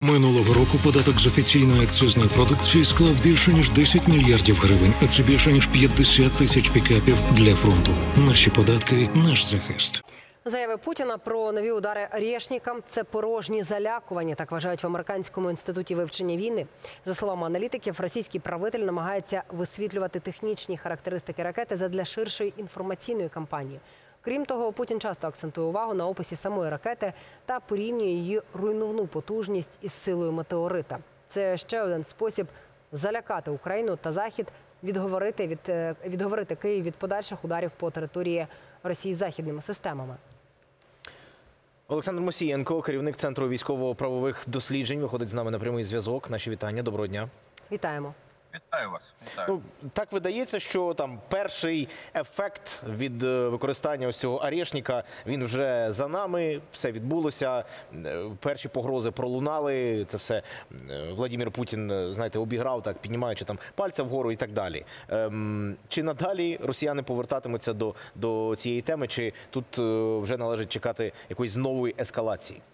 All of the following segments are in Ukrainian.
Минулого року податок з офіційної акцизної продукції склав більше ніж 10 мільярдів гривень, а це більше ніж 50 тисяч пікапів для фронту. Наші податки – наш захист. Заяви Путіна про нові удари Орєшнікам – це порожні залякування, так вважають в Американському інституті вивчення війни. За словами аналітиків, російський правитель намагається висвітлювати технічні характеристики ракети задля ширшої інформаційної кампанії. Крім того, Путін часто акцентує увагу на описі самої ракети та порівнює її руйнівну потужність із силою метеорита. Це ще один спосіб залякати Україну та Захід, відговорити Київ від подальших ударів по території Росії західними системами. Олександр Мусієнко, керівник Центру військово-правових досліджень, виходить з нами на прямий зв'язок. Наші вітання. Доброго дня. Вітаємо. Вітаю вас. Вітаю. Ну, так видається, що там перший ефект від використання ось цього Орєшніка, він вже за нами, все відбулося, перші погрози пролунали, це все Владимир Путін, знаєте, обіграв, так, піднімаючи там пальця вгору і так далі. Чи надалі росіяни повертатимуться до цієї теми, чи тут вже належить чекати якоїсь нової ескалації?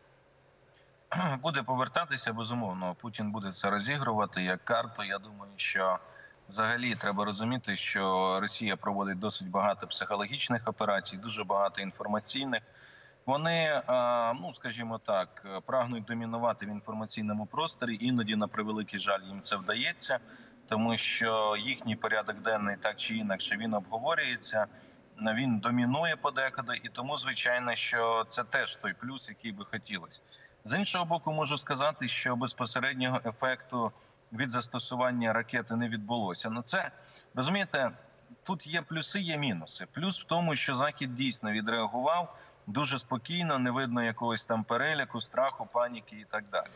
Буде повертатися, безумовно. Путін буде це розігрувати як карту. Я думаю, що взагалі треба розуміти, що Росія проводить досить багато психологічних операцій, дуже багато інформаційних. Вони, ну, скажімо так, прагнуть домінувати в інформаційному просторі. Іноді, на превеликий жаль, їм це вдається, тому що їхній порядок денний так чи інакше він обговорюється, він домінує подекуди. І тому, звичайно, що це теж той плюс, який би хотілося. З іншого боку, можу сказати, що безпосереднього ефекту від застосування ракети не відбулося. Ну це, розумієте, тут є плюси, є мінуси. Плюс в тому, що Захід дійсно відреагував дуже спокійно, не видно якогось там переляку, страху, паніки і так далі.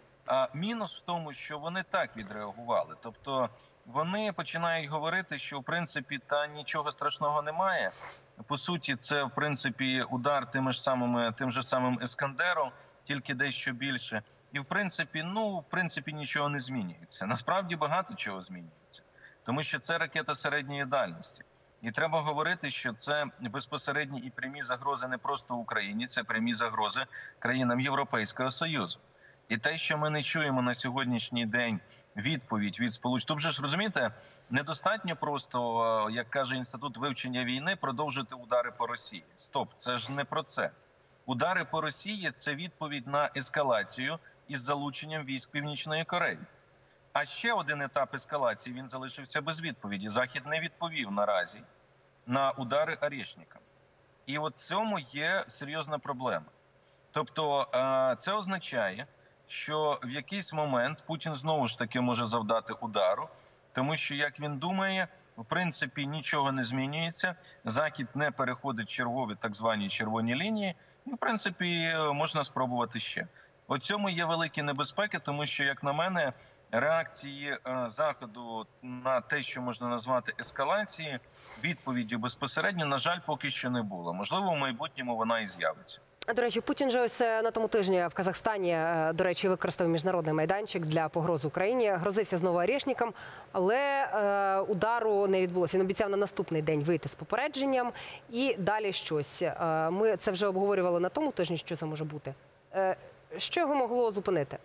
А мінус в тому, що вони так відреагували. Тобто вони починають говорити, що в принципі та нічого страшного немає. По суті, це в принципі удар тим же самим Іскандером, тільки дещо більше. І в принципі нічого не змінюється. Насправді багато чого змінюється. Тому що це ракета середньої дальності. І треба говорити, що це безпосередні і прямі загрози не просто Україні, це прямі загрози країнам Європейського Союзу. І те, що ми не чуємо на сьогоднішній день відповідь від Сполучених... Тобто ж, розумієте, недостатньо просто, як каже Інститут вивчення війни, продовжити удари по Росії. Стоп, це ж не про це. Удари по Росії – це відповідь на ескалацію із залученням військ Північної Кореї. А ще один етап ескалації, він залишився без відповіді. Захід не відповів наразі на удари Орєшніка. І от цьому є серйозна проблема. Тобто це означає, що в якийсь момент Путін знову ж таки може завдати удару, тому що, як він думає, в принципі нічого не змінюється, Захід не переходить чергові так звані червоні лінії, і, в принципі, можна спробувати ще. У цьому є великі небезпеки, тому що, як на мене, реакції Заходу на те, що можна назвати ескалацією, відповіддю безпосередньо, на жаль, поки що не було. Можливо, в майбутньому вона і з'явиться. До речі, Путін же ось на тому тижні в Казахстані, до речі, використав міжнародний майданчик для погроз Україні. Грозився знову Орєшнікам, але удару не відбулося. Він обіцяв на наступний день вийти з попередженням і далі щось. Ми це вже обговорювали на тому тижні, що це може бути. Що його могло зупинити?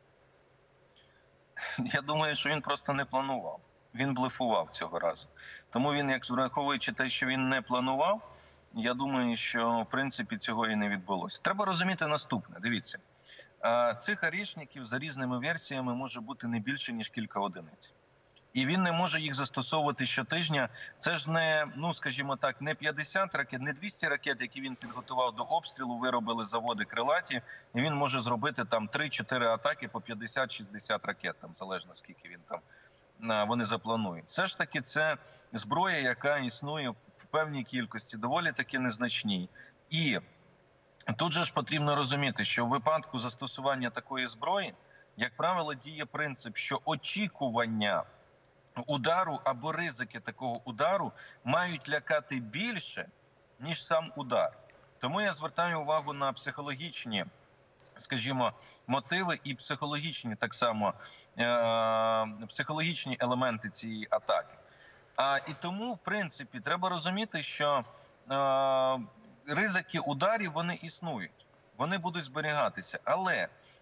Я думаю, що він просто не планував. Він блефував цього разу. Тому він, як враховуючи те, що він не планував, я думаю, що, в принципі, цього і не відбулося. Треба розуміти наступне. Дивіться, цих орєшників за різними версіями може бути не більше, ніж кілька одиниць. І він не може їх застосовувати щотижня. Це ж не, ну, скажімо так, не 50 ракет, не 200 ракет, які він підготував до обстрілу, виробили заводи крилаті, і він може зробити там 3-4 атаки по 50-60 ракет, там, залежно скільки він там, вони запланують. Все ж таки це зброя, яка існує в певній кількості, доволі таки незначній. І тут же ж потрібно розуміти, що в випадку застосування такої зброї, як правило, діє принцип, що очікування удару або ризики такого удару мають лякати більше, ніж сам удар. Тому я звертаю увагу на психологічні, скажімо, мотиви і психологічні, так само, психологічні елементи цієї атаки. І тому, в принципі, треба розуміти, що ризики ударів, вони існують, вони будуть зберігатися. Але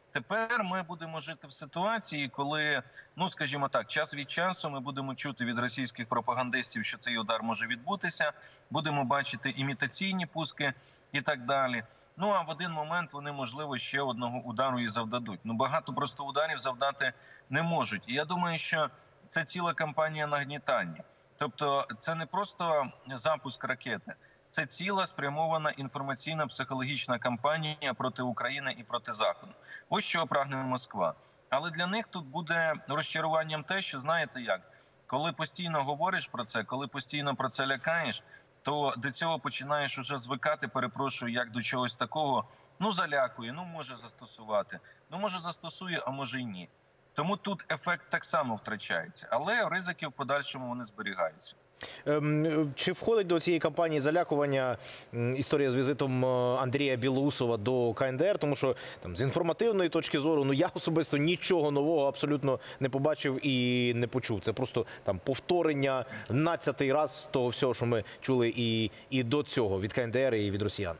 Тепер ми будемо жити в ситуації, коли, ну скажімо так, час від часу ми будемо чути від російських пропагандистів, що цей удар може відбутися, будемо бачити імітаційні пуски і так далі. Ну а в один момент вони, можливо, ще одного удару і завдадуть. Ну багато просто ударів завдати не можуть. І я думаю, що це ціла кампанія нагнітання. Тобто це не просто запуск ракети, це ціла спрямована інформаційно-психологічна кампанія проти України і проти Заходу. Ось чого прагне Москва. Але для них тут буде розчаруванням те, що, знаєте як, коли постійно говориш про це, коли постійно про це лякаєш, то до цього починаєш уже звикати, перепрошую, як до чогось такого, ну залякує, ну може застосувати, ну може застосує, а може й ні. Тому тут ефект так само втрачається, але ризики в подальшому вони зберігаються. Чи входить до цієї кампанії залякування історія з візитом Андрія Білоусова до КНДР? Тому що там з інформативної точки зору, ну я особисто нічого нового абсолютно не побачив і не почув. Це просто там повторення 12-й раз того всього, що ми чули і до цього від КНДР і від росіян.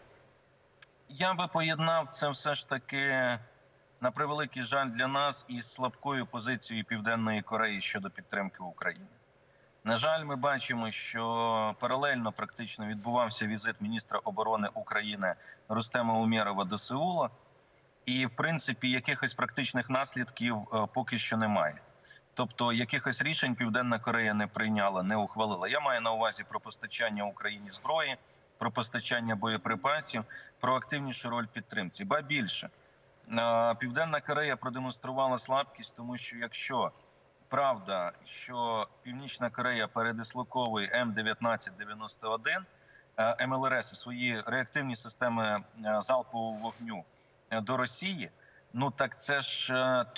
Я би поєднав це все ж таки, на превеликий жаль для нас, із слабкою позицією Південної Кореї щодо підтримки України. На жаль, ми бачимо, що паралельно практично відбувався візит міністра оборони України Рустема Умєрова до Сеула. І, в принципі, якихось практичних наслідків поки що немає. Тобто, якихось рішень Південна Корея не прийняла, не ухвалила. Я маю на увазі про постачання Україні зброї, про постачання боєприпасів, про активнішу роль підтримці. Ба більше, Південна Корея продемонструвала слабкість, тому що якщо правда, що Північна Корея передислоковує М-1991, МЛРС, свої реактивні системи залпового вогню до Росії, ну так це ж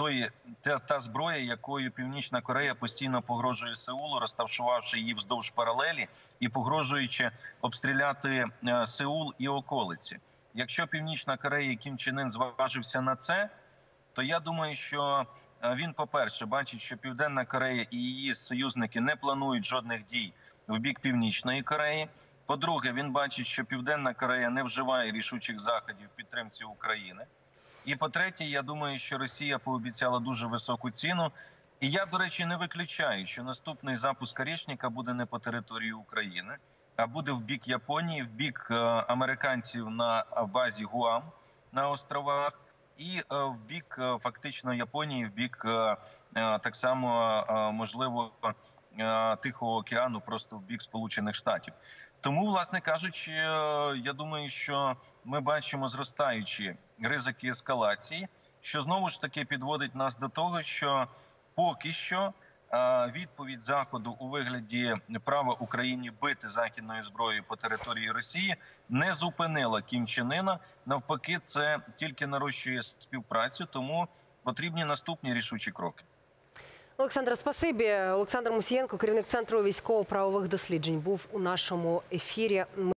та зброя, якою Північна Корея постійно погрожує Сеулу, розташувавши її вздовж паралелі і погрожуючи обстріляти Сеул і околиці. Якщо Північна Корея і Кім Чен Ін зважився на це, то я думаю, що він, по-перше, бачить, що Південна Корея і її союзники не планують жодних дій в бік Північної Кореї. По-друге, він бачить, що Південна Корея не вживає рішучих заходів в підтримці України. І по-третє, я думаю, що Росія пообіцяла дуже високу ціну. І я, до речі, не виключаю, що наступний запуск «Орєшніка» буде не по території України, а буде в бік Японії, в бік американців на базі Гуам на островах, і в бік фактично Японії, в бік так само, можливо, Тихого океану, просто в бік Сполучених Штатів. Тому, власне кажучи, я думаю, що ми бачимо зростаючі ризики ескалації, що знову ж таки підводить нас до того, що поки що відповідь Заходу у вигляді права Україні бити західною зброєю по території Росії не зупинила Кім Чен Іна. Навпаки, це тільки нарощує співпрацю, тому потрібні наступні рішучі кроки. Олександр, спасибі. Олександр Мусієнко, керівник Центру військово-правових досліджень, був у нашому ефірі.